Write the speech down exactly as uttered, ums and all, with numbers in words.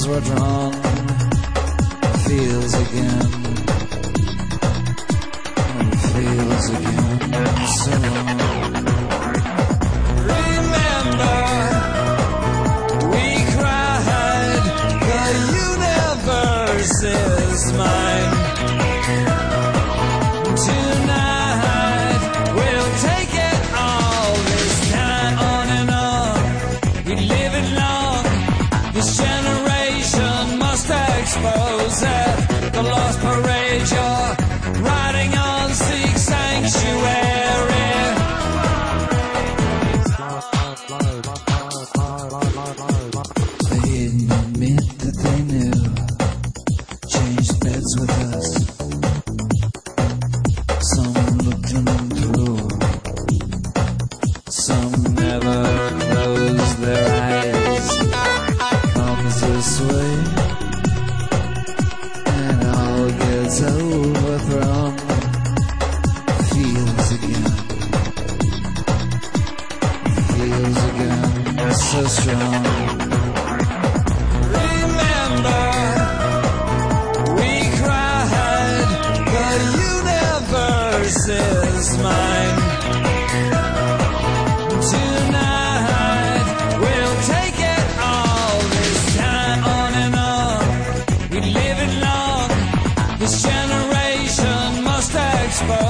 were drawn, feels again, and feels again, so long. Remember, we cried, the universe is mine. Tonight, we'll take it all, this time on and on. We live it long, this generation must expose it. The lost parade, you're riding on, seek sanctuary. They didn't admit that they knew, changed beds with us. Some looked them through, some never closed their eyes. Comes this way, and all gets overthrown. Feels again, feels again, so strong. Remember, we cried, the universe is mine. Tonight, we'll take it all, this time on and on. We live it long, this generation must expose